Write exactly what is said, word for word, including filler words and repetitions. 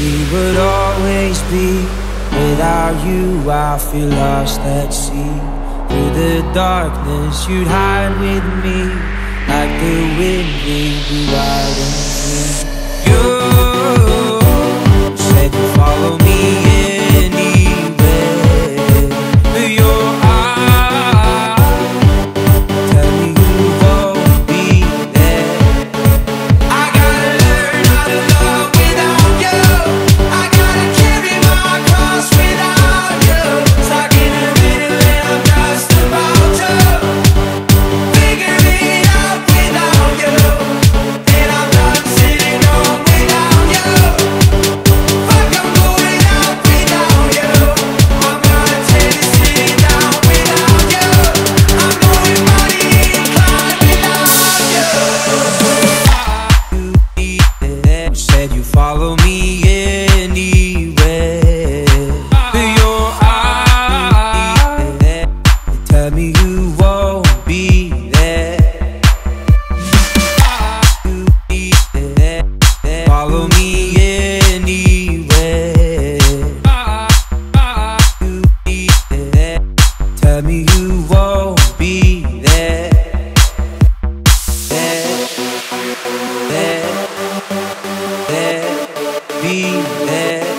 we would always be. Without you I feel lost at sea. Through the darkness you'd hide with me. Like the wind we'd be wild and free. You said you'd follow me anywhere. But your eyes tell me you won't be there. I gotta learn how to love without you. I gotta carry my cross without you. Stuck in a middle and I'm just about to figure it out without you. And I'm done sitting home without you. Fuck, I'm going out without you. I'm gonna tear this city down without you. I'm going body inclined without you. You said you follow me anywhere. But your eyes tell me you won't be there. Follow me anywhere. Tell me you won't be there. There, there, there, be there.